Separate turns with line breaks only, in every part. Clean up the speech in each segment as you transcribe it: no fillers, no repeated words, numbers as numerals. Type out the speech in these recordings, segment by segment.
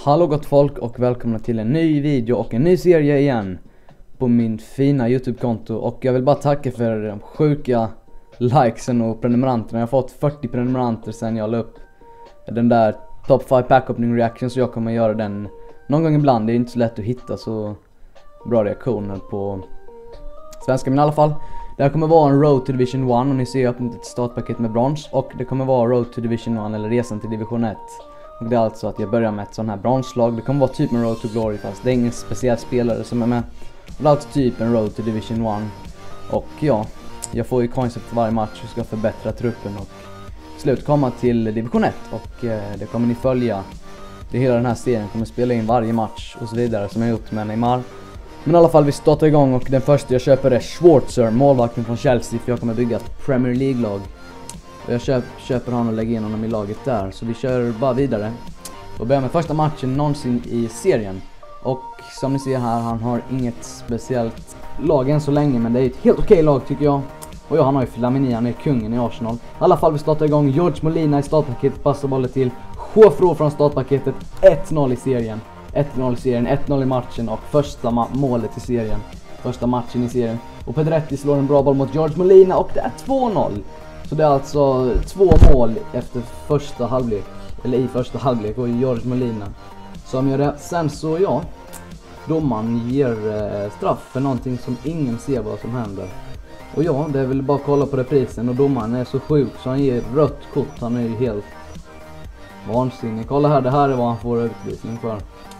Hallå gott folk och välkomna till en ny video och en ny serie igen på min fina YouTube-konto. Och jag vill bara tacka för de sjuka likesen och prenumeranterna. Jag har fått 40 prenumeranter sen jag la upp den där Top 5 Pack Opening Reaction, så jag kommer göra den någon gång ibland. Det är inte så lätt att hitta så bra reaktioner på svenska, men i alla fall. Det här kommer vara en Road to Division 1 och ni ser jag öppnat ett startpaket med brons. Och det kommer vara Road to Division 1 eller resan till Division 1. Och det är alltså att jag börjar med ett sån här bronslag. Det kommer vara typ en Road to Glory fast det är ingen speciell spelare som är med. Och det är alltså typ en Road to Division 1. Och ja, jag får ju coins efter varje match och ska förbättra truppen och slut komma till Division 1. Och det kommer ni följa. Det hela den här serien kommer spela in varje match och så vidare som jag gjort med Neymar. Men i alla fall, vi startar igång och den första jag köper är Schwarzer, målvakten från Chelsea, för jag kommer bygga ett Premier League-lag. Och jag köper honom och lägger in honom i laget där. Så vi kör bara vidare och börjar med första matchen någonsin i serien. Och som ni ser här, han har inget speciellt lag än så länge, men det är ett helt okej lag tycker jag. Och ja, han har ju Flamini, han är kungen i Arsenal. I alla fall, vi startar igång. George Molina i startpaketet, passar bollen till Joffro från startpaketet. 1-0 i serien. 1-0 i serien, 1-0 i matchen och första målet i serien. Första matchen i serien. Och Pedretti slår en bra boll mot George Molina och det är 2-0. Så det är alltså 2 mål efter första halvlek, eller i första halvlek, och George Molina som gör det. Sen så ja, domaren ger straff för någonting som ingen ser vad som händer. Och ja, det är väl bara att kolla på reprisen, och domaren är så sjuk så han ger rött kort. Han är ju helt vansinnig. Kolla här, det här är vad han får utvisning för.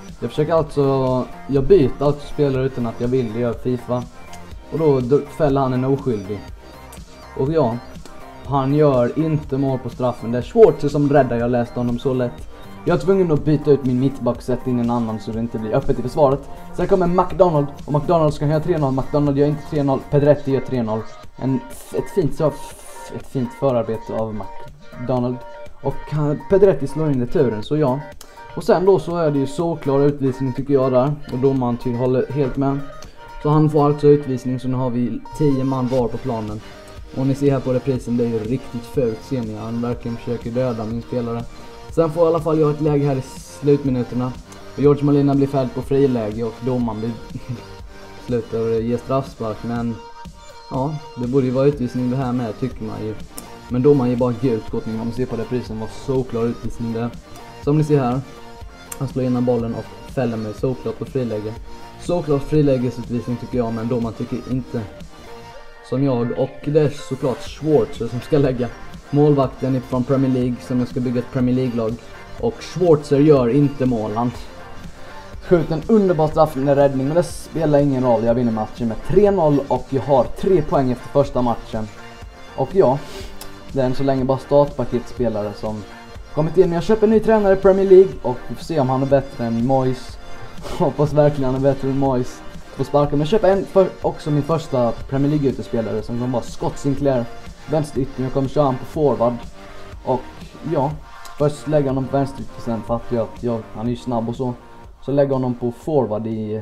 Jag byter alltså spelare utan att jag vill, det gör FIFA. Och då fäller han en oskyldig. Och ja, han gör inte mål på straffen. Det är Schwarzer som räddar, jag läste honom så lätt. Jag är tvungen att byta ut min mittback och sätta in en annan så det inte blir öppet i försvaret. Sen kommer McDonald och McDonald ska göra 3-0. McDonald gör inte 3-0, Pedretti gör 3-0. Ett fint förarbete av McDonald. Och Pedretti slår in returen, så ja. Och sen då så är det ju så klar utvisning tycker jag där. Och domaren håller helt med. Så han får alltså utvisning, så nu har vi 10 man var på planen. Och ni ser här på reprisen, det är ju riktigt fult, ser ni. Han verkligen försöker döda min spelare. Sen får i alla fall jag ett läge här i slutminuterna. Och George Molina blir fälld på friläge och domaren blir slutar ge straffspark. Men ja, det borde ju vara utvisning det här med, tycker man ju. Men domaren ger bara gult kort. Om ni ser på reprisen var så klar utvisning där. Som ni ser här, han slår in bollen och fäller mig såklart på friläge. Såklart frilägesutvisning tycker jag, men domaren tycker inte som jag. Och det är såklart Schwarzer som ska lägga målvakten från Premier League, som jag ska bygga ett Premier League-lag. Och Schwarzer gör inte mål. Han skjuter en underbar straff med räddning, men det spelar ingen roll. Jag vinner matchen med 3-0 och jag har 3 poäng efter första matchen. Och ja, det är än så länge bara startpaketspelare som kommit in. Jag köper en ny tränare i Premier League och vi får se om han är bättre än Moyes. Hoppas verkligen han är bättre än Moyes på sparken. Men jag köper också min första Premier League-utespelare som kommer vara Scott Sinclair, vänsterytter. Jag kommer köra han på forward. Och ja, först lägger honom på vänsterytter, sen fattar jag att han är ju snabb och så. Så lägger honom på forward i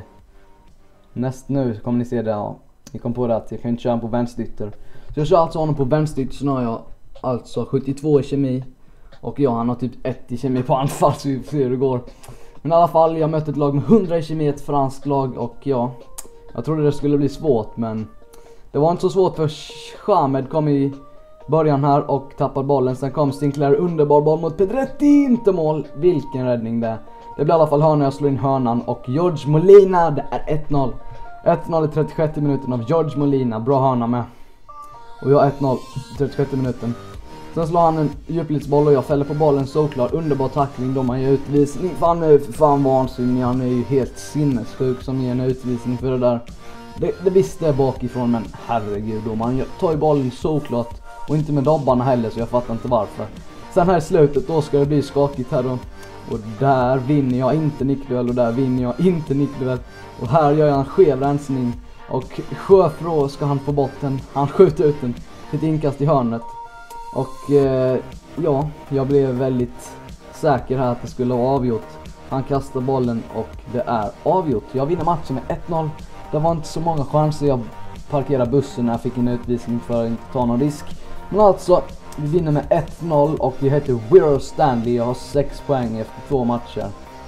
nu kommer ni se det. Ja, ni kom på det att jag kan inte köra honom på vänsterytter. Så jag kör alltså honom på vänsterytter, så nu har jag alltså 72 i kemi. Och ja, han har typ 1 i kemi på anfall, så vi får se hur det går. Men i alla fall, jag mötte ett lag med 100 i kemi, ett franskt lag. Och ja, jag trodde det skulle bli svårt, men det var inte så svårt, för Shamed kom i början här och tappade bollen. Sen kom Sinclair, underbar boll mot Pedretti, inte mål. Vilken räddning det. Det blir i alla fall hörna, jag slår in hörnan. Och George Molina, det är 1-0. 1-0 i 36 minuten av George Molina, bra hörna med. Och jag 1-0 i 36 minuten. Sen slår han en djupledsboll och jag fäller på bollen, såklart. Underbar tackling, de har ju utvisning. Han är för fan vansinnig, han är ju helt sinnessjuk som ger en utvisning för det där. Det visste jag bakifrån, men herregud, man tar ju bollen såklart. Och inte med dobbarna heller, så jag fattar inte varför. Sen här i slutet, då ska det bli skakigt här då. Och där vinner jag inte nickduell och där vinner jag inte nickduell. Och här gör jag en skev rensning. Och Sjöfrå ska han få bort den. Han skjuter ut den, ett inkast i hörnet. Och ja, jag blev väldigt säker här att det skulle vara avgjort. Han kastar bollen och det är avgjort. Jag vinner matchen med 1-0. Det var inte så många chanser. Jag parkerade bussen när jag fick en utvisning för att inte ta någon risk. Men alltså, vi vinner med 1-0 och vi heter Wirral Stanley. Jag har 6 poäng efter 2 matcher.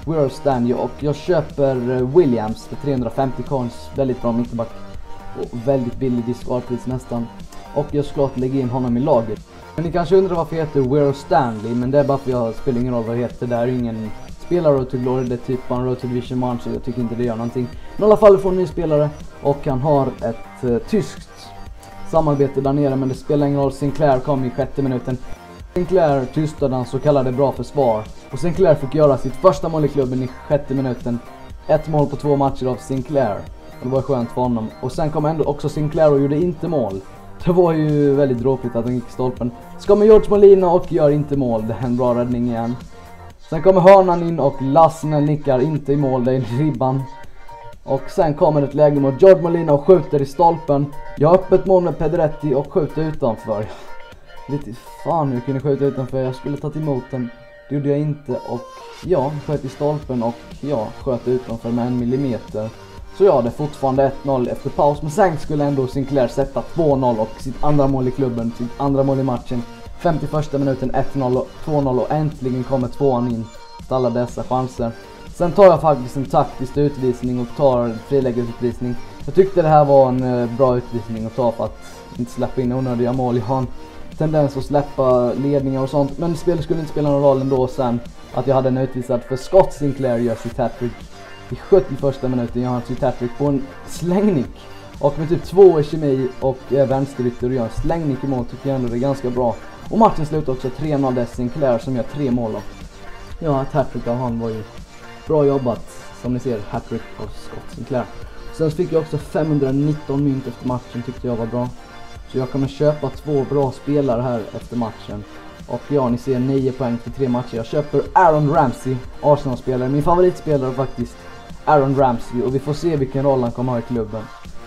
We're Stand och jag köper Williams för 350 coins. Väldigt bra mittback. Och väldigt billig discardpris nästan. Och jag ska lägga in honom i laget. Men ni kanske undrar varför jag heter We're Stanley, men det är bara för jag spelar ingen roll vad det heter. Det är ingen spelar Road to Glory, det är typ en Road to Division 1, så jag tycker inte det gör någonting. Men i alla fall får en ny spelare och han har ett tyskt samarbete där nere, men det spelar ingen roll. Sinclair kom i 6:e minuten. Sinclair tystade hans så kallade bra försvar och Sinclair fick göra sitt första mål i klubben i 6:e minuten. 1 mål på 2 matcher av Sinclair. Det var skönt för honom. Och sen kom ändå också Sinclair och gjorde inte mål. Det var ju väldigt dråpligt att han gick i stolpen. Så kommer George Molina och gör inte mål. Det är en bra räddning igen. Sen kommer hörnan in och Lassner nickar inte i mål. Det är ribban. Och sen kommer ett läge mot George Molina och skjuter i stolpen. Jag har öppet mål med Pedretti och skjuter utanför. Lite fan hur kunde jag skjuta utanför. Jag skulle ta emot den. Det gjorde jag inte. Och ja, sköt i stolpen och ja, sköt utanför med 1 millimeter. Så ja, det är fortfarande 1-0 efter paus. Men sen skulle ändå Sinclair sätta 2-0 och sitt andra mål i klubben. Sitt andra mål i matchen. 51:a minuten 1-0 och 2-0 och äntligen kommer 2:an in. Alla dessa chanser. Sen tar jag faktiskt en taktisk utvisning och tar friläggarutvisning. Jag tyckte det här var en bra utvisning att ta för att inte släppa in onödiga mål. Jag har en tendens att släppa ledningar och sånt. Men spelet skulle inte spela någon roll ändå sen att jag hade en utvisad. För Scott Sinclair gör sitt hattrick i 71:a minuten. Jag har sitt hattrick på en slängnick. Och med typ 2 i kemi och vänsterytter och gör en slängnick i mål tycker jag ändå det är ganska bra. Och matchen slutar också 3-0 där Sinclair som gör 3 mål då. Ja, ett hattrick av han var ju bra jobbat. Som ni ser, hattrick av Scott Sinclair. Sen fick jag också 519 mynt efter matchen, tyckte jag var bra. Så jag kommer köpa 2 bra spelare här efter matchen. Och ja, ni ser 9 poäng för 3 matcher. Jag köper Aaron Ramsey, Arsenal-spelare. Min favoritspelare faktiskt, Aaron Ramsey. Och vi får se vilken roll han kommer ha i klubben.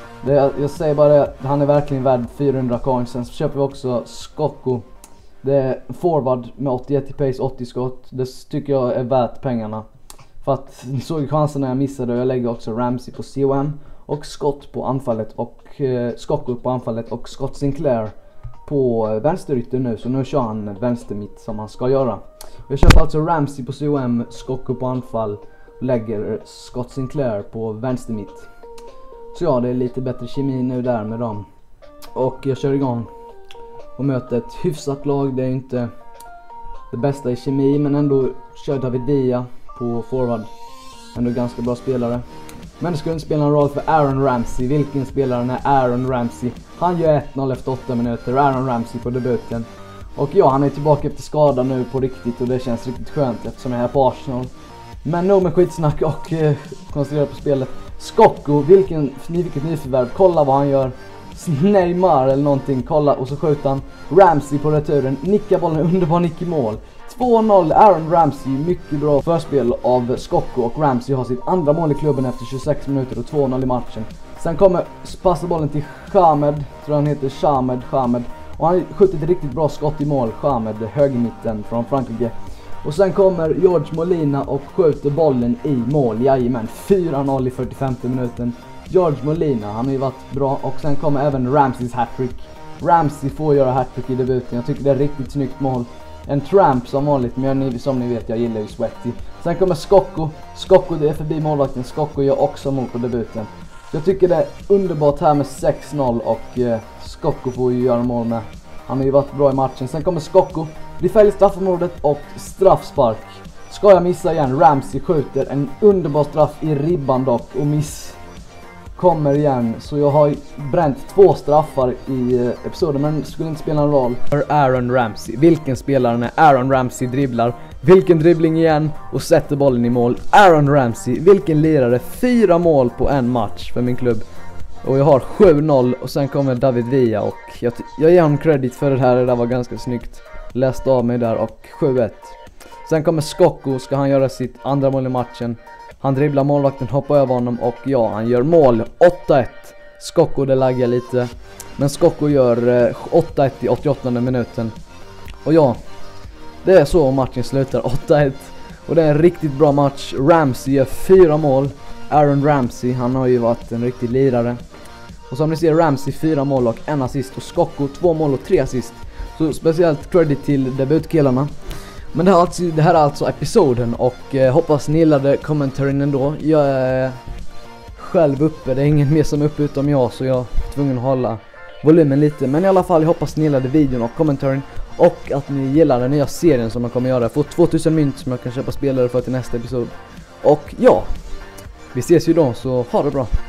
Jag säger bara det, han är verkligen värd 400 coins. Sen så köper vi också Skocko. Det är forward med 81 i pace, 80 skott. Det tycker jag är värt pengarna. För att ni såg chansen när jag missade och jag lägger också Ramsey på COM. Och Scott på anfallet och Skocko på anfallet och Scott Sinclair på vänsterytter nu. Så nu kör han vänster mitt som han ska göra. Jag köper alltså Ramsey på COM, Skocko på anfall och lägger Scott Sinclair på vänster mitt. Så ja, det är lite bättre kemi nu där med dem. Och jag kör igång och möter ett hyfsat lag. Det är inte det bästa i kemi, men ändå kör David Villa på forward. Ändå ganska bra spelare. Men det skulle inte spela en roll för Aaron Ramsey. Vilken spelare är Aaron Ramsey? Han gör 1-0 efter 8 minuter. Aaron Ramsey på debuten. Och ja, han är tillbaka efter skada nu på riktigt och det känns riktigt skönt eftersom jag är på Arsenal. Men nog med skitsnack och koncentrera på spelet. Skocko, vilket nyförvärv. Kolla vad han gör. Neymar eller någonting, kolla och så skjuter han. Ramsey på returen, nickar bollen, underbar nick i mål. 2-0, Aaron Ramsey, mycket bra förspel av Skocko och Ramsey har sitt andra mål i klubben efter 26 minuter och 2-0 i matchen. Sen kommer passa bollen till Shamed, tror han heter Shamed. Och han skjuter ett riktigt bra skott i mål, Shamed, högermitten från Frankrike. Och sen kommer George Molina och skjuter bollen i mål, jajamän, 4-0 i 45 minuten. George Molina, han har ju varit bra. Och sen kommer även Ramseys hattrick. Ramsey får göra hattrick i debuten. Jag tycker det är ett riktigt snyggt mål. En tramp som vanligt, men som ni vet, jag gillar ju Sweaty. Sen kommer Skocko. Skocko, det är förbi målvakten. Skocko gör också mål på debuten. Så jag tycker det är underbart här med 6-0 och Skocko får ju göra mål med. Han har ju varit bra i matchen. Sen kommer Skocko, blir fälld i straffområdet och straffspark. Ska jag missa igen? Ramsey skjuter en underbar straff i ribban dock och miss. Kommer igen, så jag har bränt 2 straffar i episoden, men det skulle inte spela någon roll. För Aaron Ramsey, vilken spelare när Aaron Ramsey dribblar, vilken dribbling igen och sätter bollen i mål. Aaron Ramsey, vilken lirare, 4 mål på en match för min klubb. Och jag har 7-0 och sen kommer David Villa och jag ger honom credit för det här, det där var ganska snyggt. Läste av mig där och 7-1. Sen kommer Skocko, ska han göra sitt andra mål i matchen. Han dribblar målvakten, hoppar över honom och ja, han gör mål. 8-1. Skocko, det laggar lite. Men Skocko gör 8-1 i 88 minuten. Och ja, det är så matchen slutar, 8-1. Och det är en riktigt bra match. Ramsey gör 4 mål. Aaron Ramsey, han har ju varit en riktig lirare. Och som ni ser, Ramsey 4 mål och 1 assist. Och Skocko 2 mål och 3 assist. Så speciellt credit till debutkillarna. Men det här är alltså episoden och hoppas ni gillade kommentaren ändå. Jag är själv uppe, det är ingen mer som är uppe utom jag, så jag är tvungen att hålla volymen lite. Men i alla fall, jag hoppas ni gillade videon och kommentaren och att ni gillar den nya serien som jag kommer göra. Jag får 2000 mynt som jag kan köpa spelare för till nästa episod. Och ja, vi ses ju då, så ha det bra.